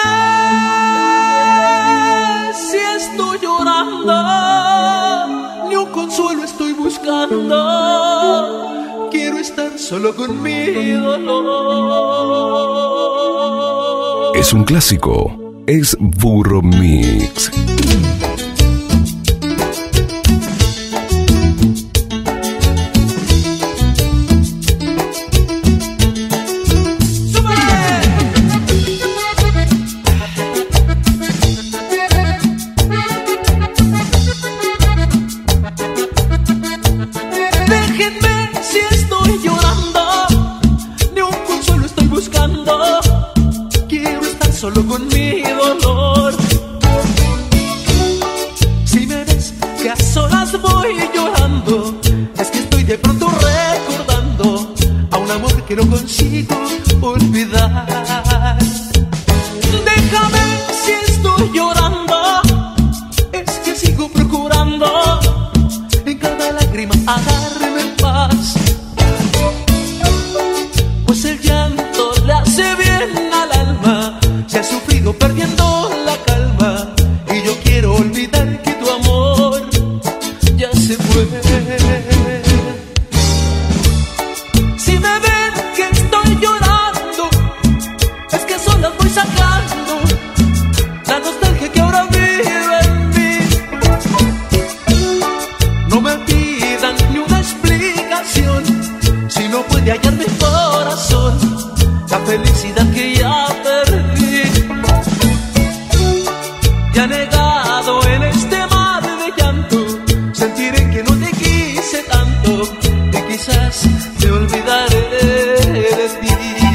si estoy llorando, ni un consuelo estoy buscando. Quiero estar solo con mi dolor. Es un clásico, es Burro Mix. Solo con mi dolor. Si me ves que a solas voy llorando, es que estoy de pronto recordando a un amor que no consigo olvidar. Déjame si estoy llorando, es que sigo procurando en cada lágrima darme paz. Pues el llanto le hace bien al alma. Se ha sufrido perdiendo la calma y yo quiero olvidar que tu amor ya se fue. Si me ven que estoy llorando, es que solo voy sacando la nostalgia que ahora vive en mí. No me pidan ni una explicación si no puede hallar mi corazón la felicidad que ya perdí. Ya negado en este mar de llanto, sentiré que no te quise tanto y quizás me olvidaré de ti.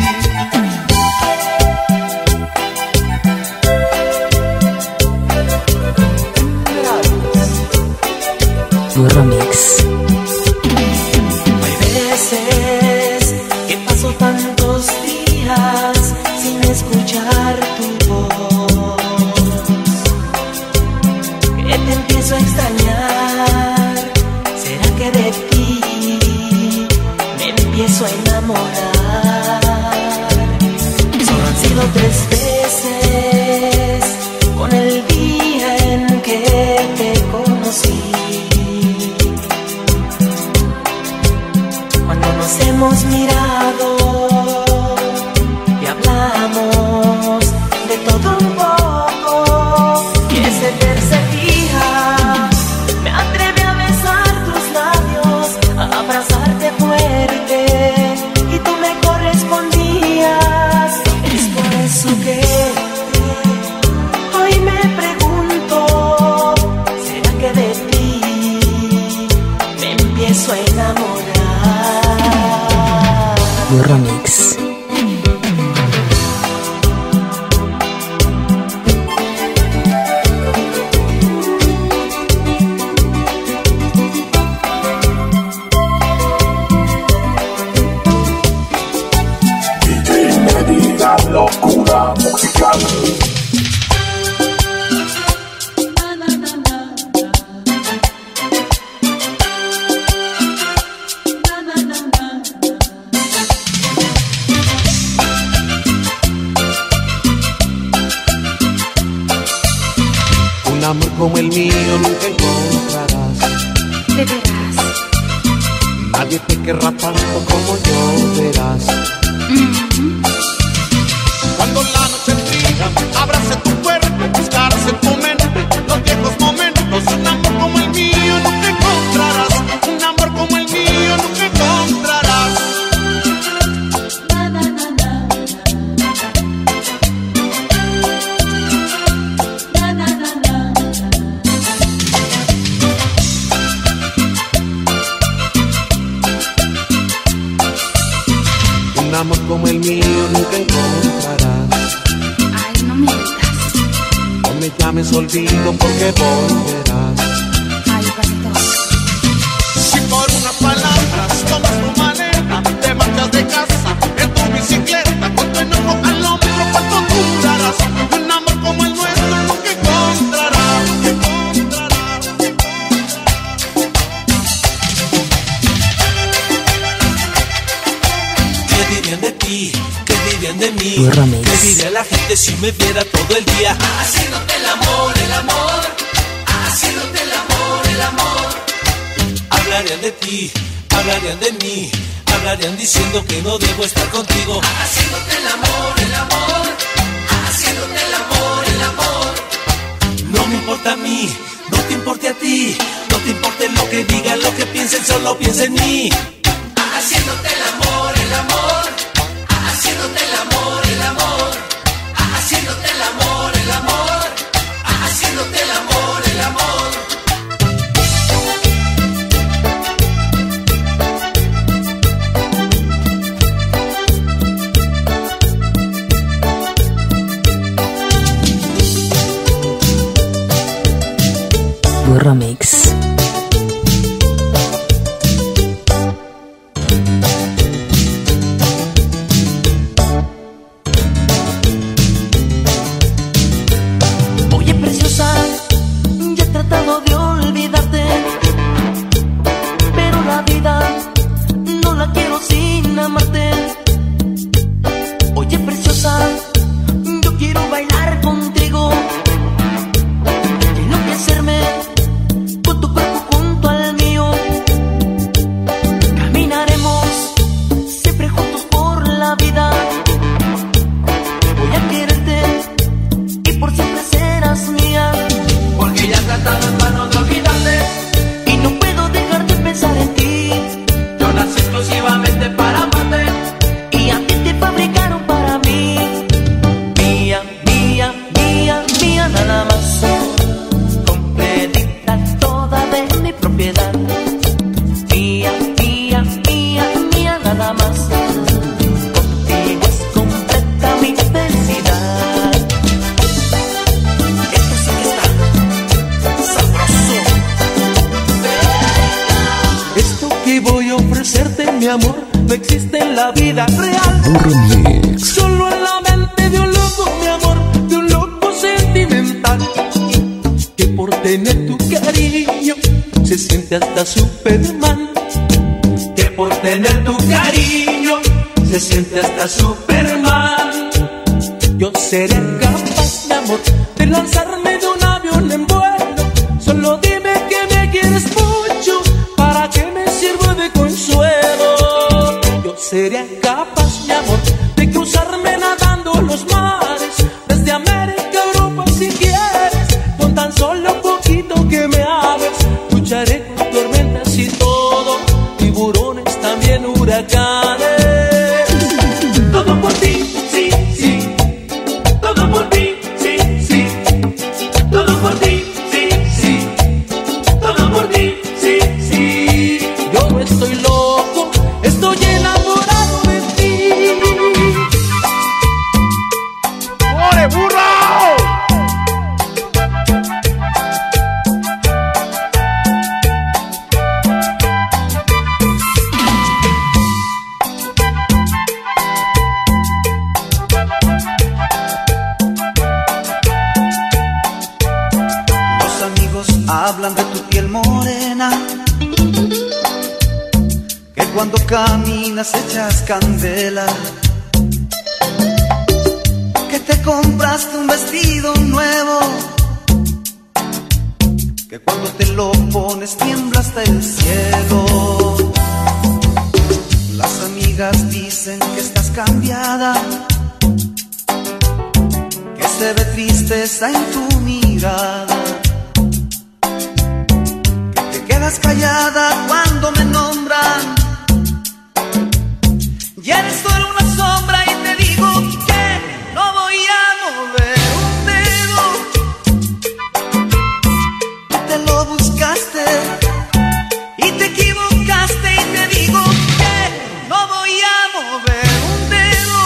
Burro Mix. Hay veces que paso tantos días sin escuchar tu voz, que te empiezo a extrañar. ¿Será que de ti me empiezo a enamorar? Solo han sido 3 veces con el día en que te conocí, cuando nos hemos mirado y hablamos de todo un poco. Y ese tercer día me atreví a besar tus labios, a abrazarte fuerte y tú me correspondías. Es por eso que hoy me pregunto, ¿será que de ti me empiezo a enamorar? Burro Mix. Locura musical. Un amor como el mío nunca encontrarás. De veras. Nadie te querrá tanto como yo, verás. Cuando la noche fría abrace tu cuerpo, buscarás en tu mente los viejos momentos. Un amor como el mío nunca encontrarás. Un amor como el mío nunca encontrarás. Un amor como el mío nunca encontrarás. Ay, no mientas. No me llames olvido porque volverás. Ay, pasitos. Si por unas palabras tomas tu maleta, te marchas de casa en tu bicicleta, con tu enojo al hombro, ¿cuánto durarás? Un amor como el nuestro nunca encontrarás. Que viven de ti, que viven de mí. ti. Burro Mix. ¿Qué diría la gente si me viera todo el día? Haciéndote el amor, haciéndote el amor, el amor. Hablarían de ti, hablarían de mí, hablarían diciendo que no debo estar contigo. Haciéndote el amor, haciéndote el amor, el amor. No me importa a mí, no te importe a ti, no te importe lo que digan, lo que piensen, solo piensa en mí. Haciéndote el amor, haciéndote el amor, el amor. Haciéndote el amor, haciéndote el amor, el amor. Burro Mix. Oye, preciosa, ya he tratado de olvidarte, pero la vida no la quiero sin amarte. Oye, preciosa, yo quiero bailar contigo y enloquecerme con tu cuerpo junto al mío. Caminaremos siempre juntos por la vida. Voy a quererte y por siempre serás mía. Porque ya he tratado en vano de olvidarte y no puedo dejar de pensar en ti. Yo nací exclusivamente para amarte y a ti te fabricaron para mí. Mía, mía, mía, mía, nada más. Completita toda de mi propiedad. Mía, mía, mía, mía, nada más. Contigo es completa mi felicidad. Esto sí que está sabroso. Esto que voy a ofrecerte, mi amor, no existe en la vida real. Burro Mix. Solo en la mente de un loco, mi amor, de un loco sentimental, que por tener tu cariño se siente hasta Superman. Que por tener tu cariño se siente hasta Superman. Yo seré capaz, mi amor, de lanzarme de un avión en vuelo. Solo dime que me quieres mucho, para que me sirva de consuelo. Yo sería capaz, mi amor, de cruzarme nadando los mares, desde América a Europa si quieres. Con tan solo poquito que me hables, lucharé con tormentas y todo, tiburones, también huracanes. Todo por ti, sí, sí. Todo por ti, sí, sí. Todo por ti, sí, sí. Todo por ti, sí, sí. Yo no estoy loco, estoy enamorado de ti. ¡Ore, burro! Los amigos hablan de tu piel morena, que cuando caminas echas candela, que te compraste un vestido nuevo, que cuando te lo pones tiembla hasta el cielo. Las amigas dicen que estás cambiada, que se ve tristeza en tu mirada, que te quedas callada cuando me nombran, y eres solo una sombra y te digo que no voy a mover un dedo. Te lo buscaste y te equivocaste y te digo que no voy a mover un dedo.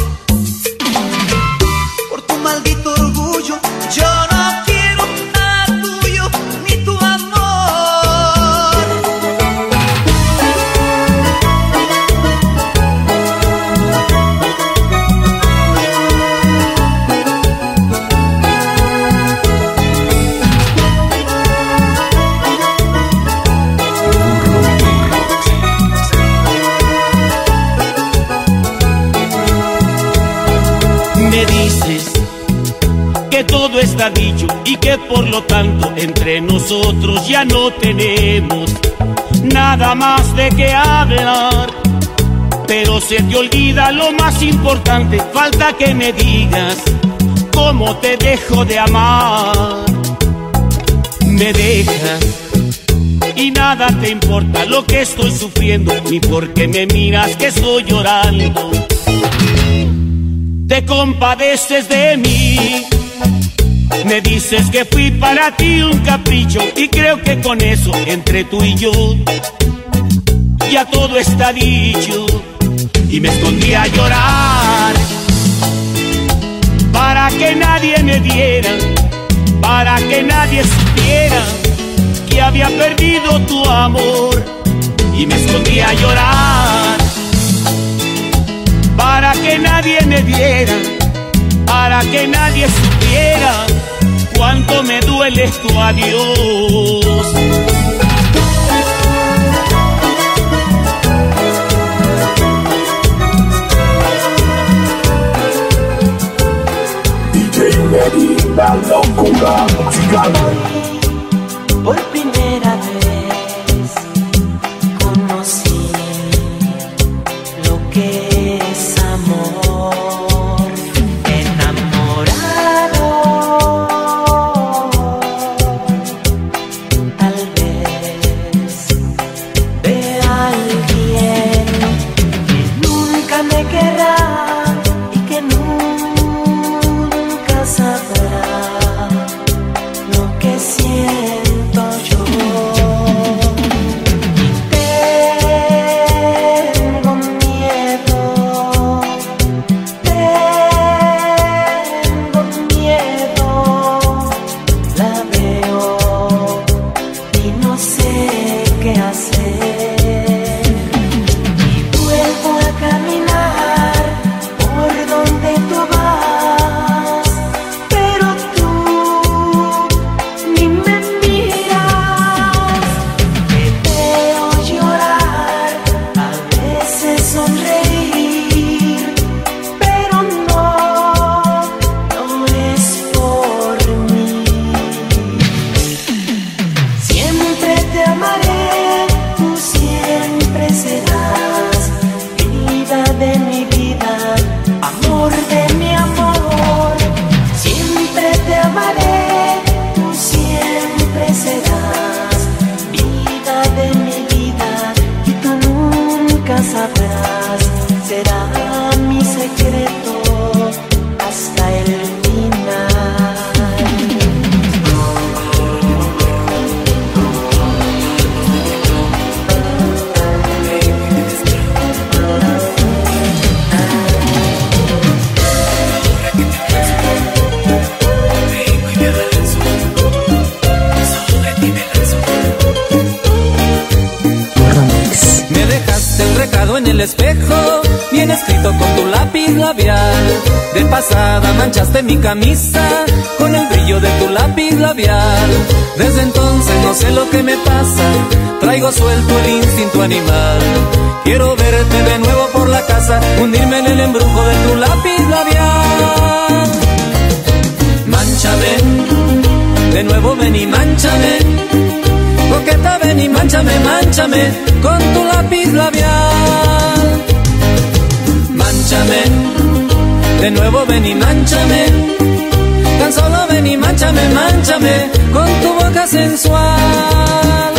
Por tu maldito orgullo yo no quiero nada tuyo ni tu amor. que todo está dicho y que por lo tanto entre nosotros ya no tenemos nada más de qué hablar. Pero se te olvida lo más importante, falta que me digas cómo te dejo de amar. Me dejas y nada te importa lo que estoy sufriendo, ni porque me miras que estoy llorando. Te compadeces de mí, me dices que fui para ti un capricho, y creo que con eso entre tú y yo ya todo está dicho. Y me escondí a llorar para que nadie me viera, para que nadie supiera que había perdido tu amor. Y me escondí a llorar para que nadie me viera, para que nadie supiera cuánto me duele tu adiós. La locura musical. Por primera vez conocí lo que es amor, enamorado. Tal vez de alguien que nunca me querrá y que nunca sabrá lo que siento yo. Tengo miedo, la veo y no sé qué hacer. Y vuelvo a caminar por donde tú vas, pero tú ni me miras. Te veo llorar, a veces sonreír, pero no es por mí. Siempre te amaré, tú siempre serás vida de mi vida, amor de mi amor. Siempre te amaré, tú siempre serás vida de mi vida, y tú nunca sabrás, será mi secreto hasta el final. Me dejaste un recado en el espejo, bien escrito con tu lápiz labial. De pasada manchaste mi camisa con el brillo de tu lápiz labial. Desde entonces no sé lo que me pasa, traigo suelto el instinto animal. Quiero verte de nuevo por la casa, hundirme en el embrujo de tu lápiz labial. Mánchame, de nuevo ven y mánchame, coqueta ven y mánchame, mánchame con tu lápiz labial. Mánchame, de nuevo ven y mánchame, tan solo ven y mánchame, mánchame con tu boca sensual.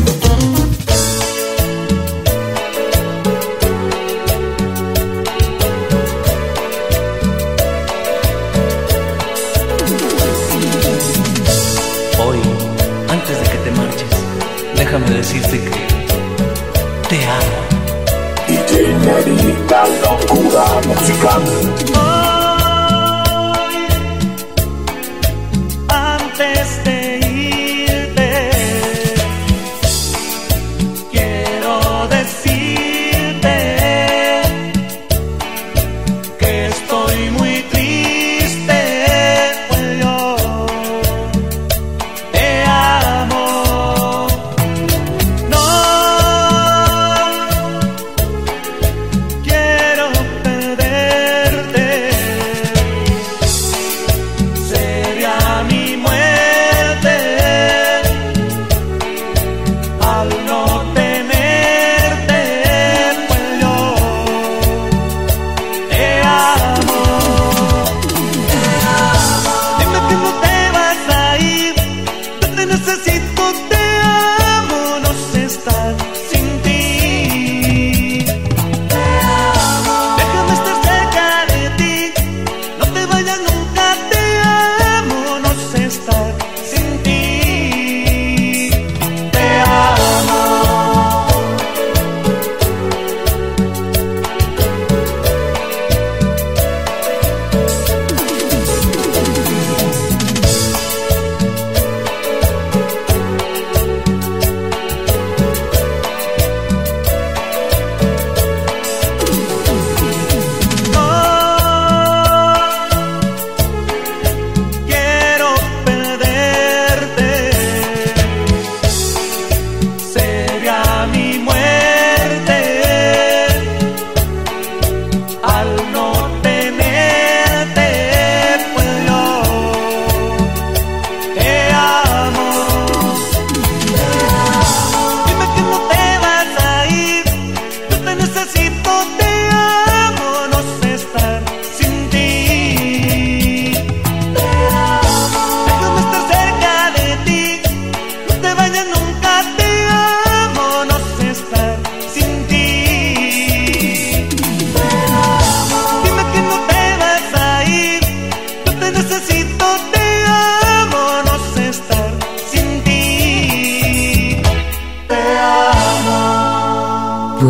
Hoy, antes de que te marches, déjame decirte que te amo. DJ Neri, la locura musical. Hoy, antes de irte, quiero decirte que estoy muy triste, pues yo te amo. No quiero perderte.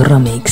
Burro Mix.